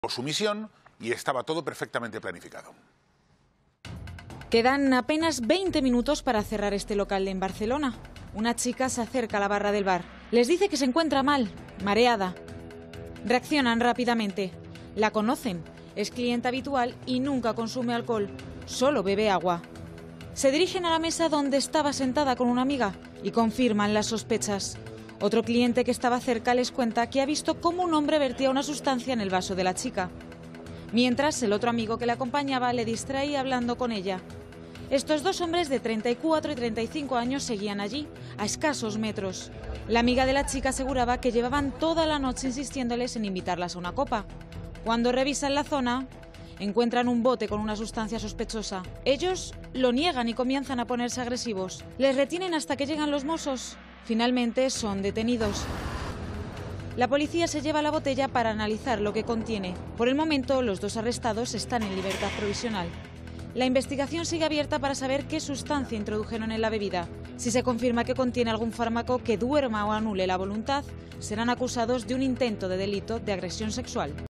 Su misión y estaba todo perfectamente planificado. Quedan apenas 20 minutos para cerrar este local en Barcelona. Una chica se acerca a la barra del bar. Les dice que se encuentra mal, mareada. Reaccionan rápidamente. La conocen, es clienta habitual y nunca consume alcohol, solo bebe agua. Se dirigen a la mesa donde estaba sentada con una amiga y confirman las sospechas. Otro cliente que estaba cerca les cuenta que ha visto cómo un hombre vertía una sustancia en el vaso de la chica. Mientras, el otro amigo que la acompañaba le distraía hablando con ella. Estos dos hombres de 34 y 35 años seguían allí, a escasos metros. La amiga de la chica aseguraba que llevaban toda la noche insistiéndoles en invitarlas a una copa. Cuando revisan la zona, encuentran un bote con una sustancia sospechosa. Ellos lo niegan y comienzan a ponerse agresivos. Les retienen hasta que llegan los mozos. Finalmente son detenidos. La policía se lleva la botella para analizar lo que contiene. Por el momento, los dos arrestados están en libertad provisional. La investigación sigue abierta para saber qué sustancia introdujeron en la bebida. Si se confirma que contiene algún fármaco que duerma o anule la voluntad, serán acusados de un intento de delito de agresión sexual.